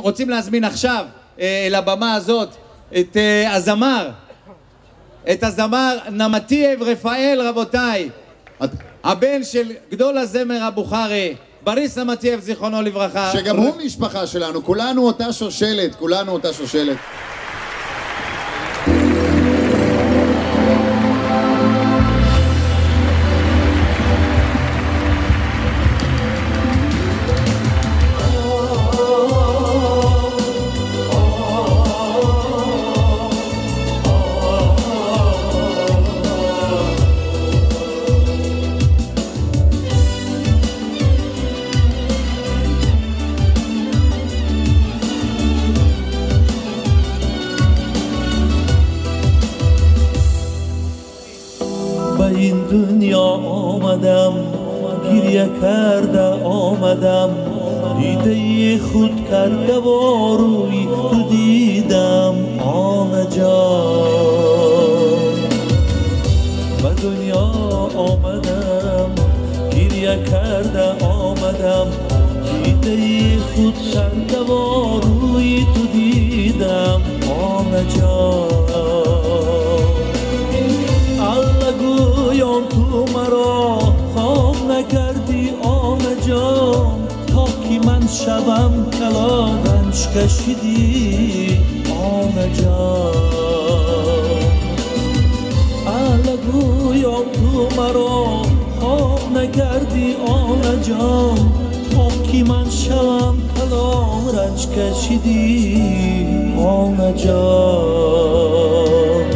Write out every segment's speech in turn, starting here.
רוצים להזמין עכשיו לבמה הזאת את הזמר נמתייב רפאל, רבותיי, הבן של גדול הזמר הבוכרי, בריס נמתייב, זיכרונו לברכה. שגם הוא משפחה שלנו, כולנו אותה שושלת, כולנו אותה שושלת. این دنیا آمدم، گریه کرده آمدم، دیده خود کرده و روی تو دیدم. آن جان به دنیا آمدم، گریه کرده آمدم، دیده خود کرده و روی تو دیدم. آن جان گویم تو مرا خواب نکردی آمه جان، تا که من شبم کلا رنج کشیدی آمه جان. گویم تو مرا خواب نکردی آمه جان، تا که من شبم کلا رنج کشیدی آمه جان.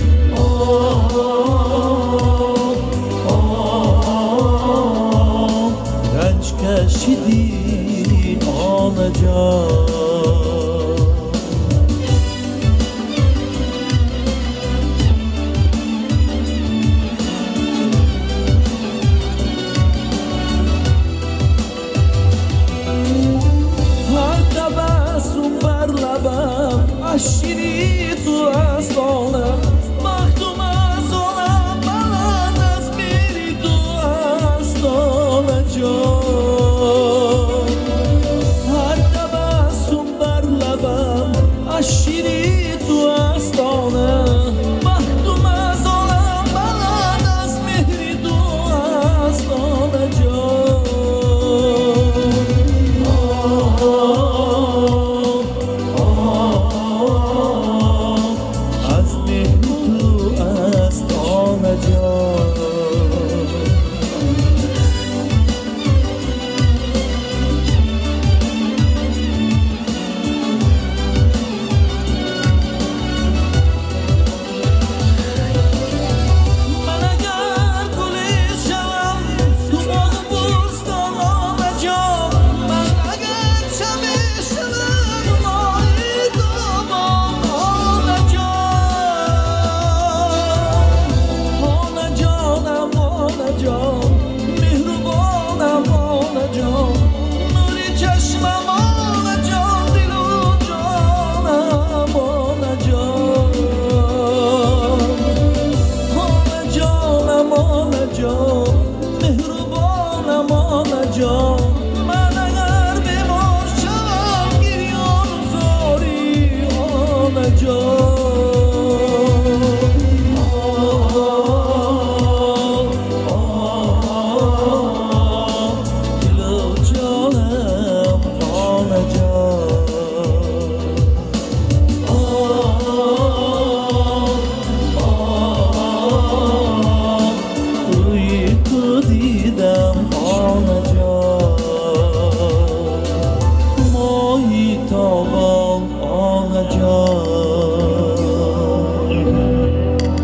کشیدی آمه جان. هر تبسم بر لبم اشیری تو استانم، مخدوم از آنم بلند از میری تو استانه جان. شیری تو استانه، مخدوم از آنم بلند از مهری تو استانه جان. از مهری تو استانه جان.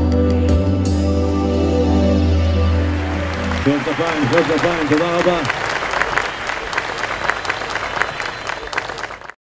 תודה רבה.